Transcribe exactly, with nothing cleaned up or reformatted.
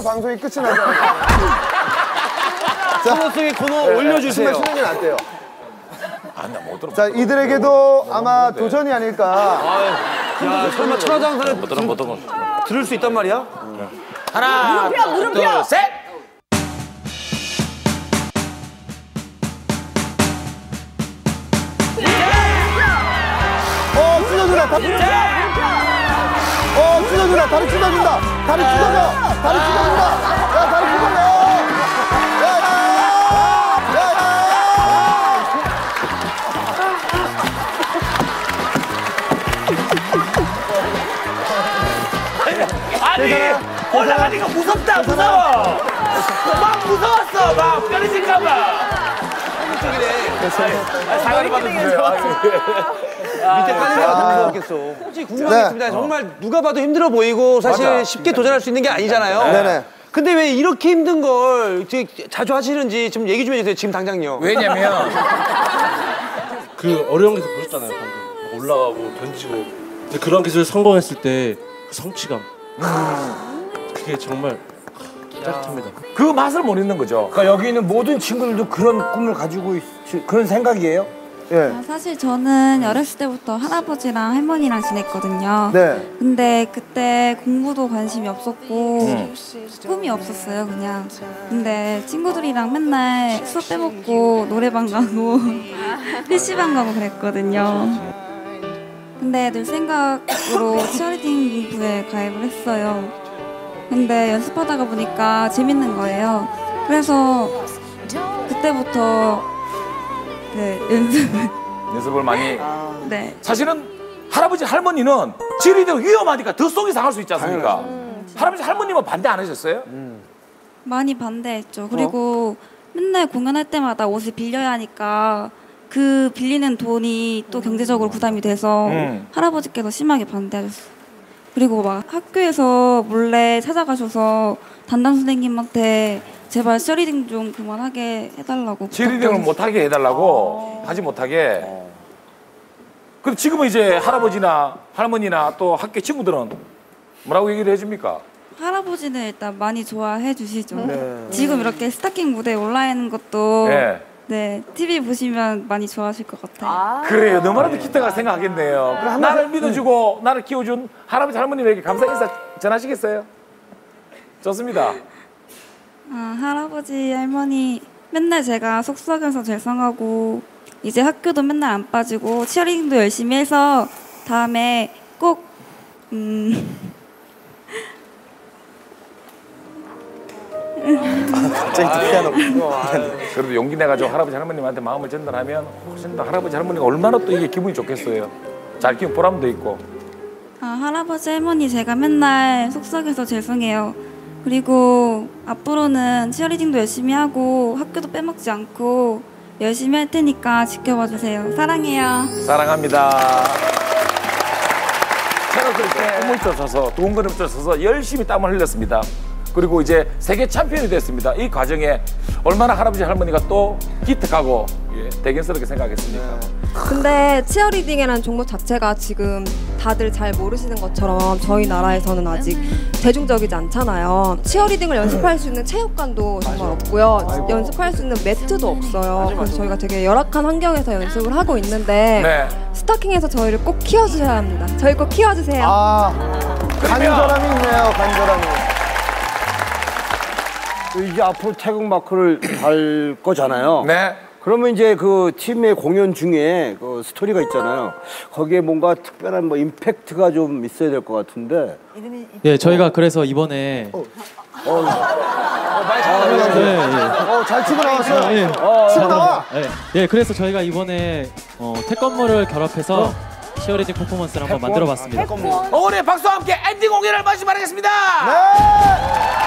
방송이 끝이 나잖아요. 코너 속의 코너 네, 올려주세요. 신는 게 낫대요. 아, 나 못 들어. 자, 이들에게도 아마 도전이 아닐까. 아유, 야, 설마 천하장사를 못 들어, 못 들어. 들을 수 있단 말이야? 하나, 무릎뼈, 무릎뼈. 둘, 셋. 어, 찢어준다. 다리 어, 찢어준다. 다리 찢어준다. 다리 찢어져. 다리 찢어준다. 야, 다리 찢어져. 야, 야, 아니, 올라가니까 무섭다, 무서워. 막 무서웠어, 막 떨어질까봐. 사과를 받으세요. 밑에 깔리는 거 무서웠겠어. 솔직히 궁금하겠습니다. 네. 정말 누가 봐도 힘들어 보이고 사실 맞아. 쉽게 도전할 수 있는 게 아니잖아요. 네네. 근데 왜 이렇게 힘든 걸 되게 자주 하시는지 좀 얘기 좀 해주세요. 지금 당장요. 왜냐면 그 어려운 기술 보셨잖아요. 방금 올라가고 던지고. 근데 그런 기술 성공했을 때 그 성취감. 그게 정말 짜릿합니다. 그 맛을 못 잊는 거죠. 그러니까 여기 있는 모든 친구들도 그런 꿈을 가지고 있, 그런 생각이에요? 예. 아, 사실 저는 어렸을 때부터 할아버지랑 할머니랑 지냈거든요. 네. 근데 그때 공부도 관심이 없었고 음. 꿈이 없었어요, 그냥. 근데 친구들이랑 맨날 수업 빼먹고 노래방 가고 피시방 가고 그랬거든요. 근데 늘 생각으로 치어리딩 부에 가입을 했어요. 근데 연습하다가 보니까 재밌는 거예요. 그래서 그때부터 네, 연습을 연습을 많이. 네. 사실은 할아버지 할머니는 지리대로 위험하니까 더 속이 상할 수 있지 않습니까? 할아버지 할머님은 반대 안 하셨어요? 많이 반대했죠. 그리고 맨날 공연할 때마다 옷을 빌려야 하니까 그 빌리는 돈이 또 경제적으로 부담이 돼서 음. 할아버지께서 심하게 반대하셨어요. 그리고 막 학교에서 몰래 찾아가셔서 담당 선생님한테 제발 셔리딩 좀 그만하게 해달라고. 지리대를 못하게 해달라고 하지 못하게. 근데 지금은 이제 할아버지나 할머니나 또 학교 친구들은 뭐라고 얘기를 해줍니까? 할아버지는 일단 많이 좋아해 주시죠. 네. 지금 이렇게 스타킹 무대에 올라 있는 것도 네. 네, 티비 보시면 많이 좋아하실 것 같아요. 아. 그래요. 너무나도 기특하게 생각하겠네요. 나를 믿어주고 나를 키워준 할아버지 할머님에게 감사 인사 전하시겠어요? 좋습니다. 아, 할아버지, 할머니 맨날 제가 속썩여서 죄송하고 이제 학교도 맨날 안 빠지고 치어리딩도 열심히 해서 다음에 꼭 음... 갑자기 또 피아노. 그래도 용기 내가지고 할아버지 할머님한테 마음을 전달하면 훨씬 더 할아버지 할머니가 얼마나 또 이게 기분이 좋겠어요. 잘 키운 보람도 있고. 아, 할아버지, 할머니 제가 맨날 속썩여서 죄송해요. 그리고 앞으로는 치어리딩도 열심히 하고 학교도 빼먹지 않고 열심히 할 테니까 지켜봐 주세요. 사랑해요. 사랑합니다. 제가 그렇게 꿈을 쫓아서 돈 그림을 쫓아서 열심히 땀을 흘렸습니다. 그리고 이제 세계 챔피언이 됐습니다. 이 과정에 얼마나 할아버지 할머니가 또 기특하고 예, 대견스럽게 생각했습니까? 근데 치어리딩이라는 종목 자체가 지금 다들 잘 모르시는 것처럼 저희 나라에서는 아직 대중적이지 않잖아요. 치어리딩을 연습할 수 있는 체육관도 정말 없고요. 연습할 수 있는 매트도 없어요. 그래서 저희가 되게 열악한 환경에서 연습을 하고 있는데 네. 스타킹에서 저희를 꼭 키워주셔야 합니다. 저희 꼭 키워주세요. 아, 간절함이 있네요, 간절함이. 이제 앞으로 태극 마크를 달 거잖아요. 네. 그러면 이제 그 팀의 공연 중에 그 스토리가 있잖아요. 거기에 뭔가 특별한 뭐 임팩트가 좀 있어야 될 것 같은데. 네, 저희가 그래서 이번에 어, 어, 많이 잘 나가요. 네, 네. 어, 잘 치고 나왔어요. 네. 어, 치고 나와. 네, 네, 그래서 저희가 이번에 어, 태권무를 결합해서 치어리딩 퍼포먼스를 한번 만들어봤습니다. 어머니 박수와 함께 엔딩 공연을 마치 바라겠습니다. 네.